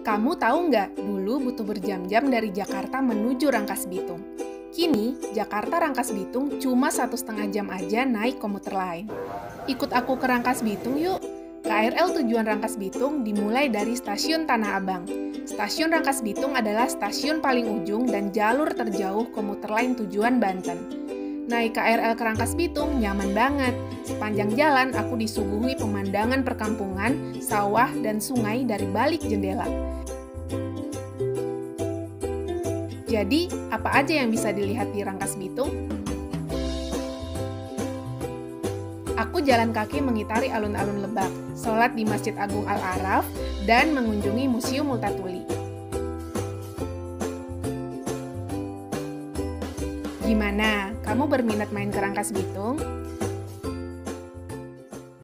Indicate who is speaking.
Speaker 1: Kamu tahu nggak, dulu butuh berjam-jam dari Jakarta menuju Rangkas Bitung. Kini, Jakarta Rangkas Bitung cuma 1,5 jam aja naik komuter lain. Ikut aku ke Rangkas Bitung yuk! KRL tujuan Rangkas Bitung dimulai dari Stasiun Tanah Abang. Stasiun Rangkas Bitung adalah stasiun paling ujung dan jalur terjauh komuter lain tujuan Banten. Naik KRL ke Rangkas Bitung nyaman banget. Sepanjang jalan aku disuguhi pemandangan perkampungan, sawah, dan sungai dari balik jendela. Jadi, apa aja yang bisa dilihat di Rangkas Bitung? Aku jalan kaki mengitari alun-alun Lebak, sholat di Masjid Agung Al-Araf, dan mengunjungi Museum Multatuli. Gimana? Kamu berminat main ke Rangkas Bitung?